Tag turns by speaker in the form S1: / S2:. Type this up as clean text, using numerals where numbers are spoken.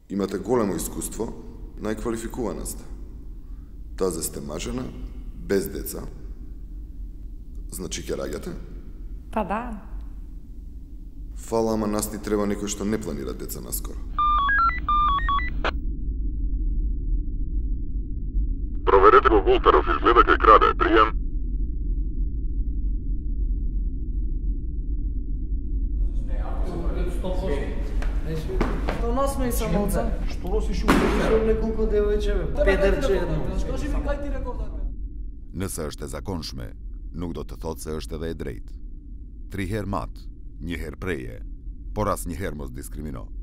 S1: Имате големо искуство, најквалификувана сте. Тазе сте мажена, без деца. Значи ќе раѓате?
S2: Па да.
S1: Фала, ама нас ни треба некој што не планира деца наскоро.
S3: Проверете го Волтеров, изгледа кај краде. Пријем.
S4: До нас ме и самоца.
S5: Што носиш у
S4: Неколку девојче, педерче едно.
S5: Скажи ми кај ти реков дека?
S6: Не се уште законшме, nuk do të thotë se është edhe e drejtë. 3 herë mat, 1 herë preje, por asnjëherë mos diskrimino.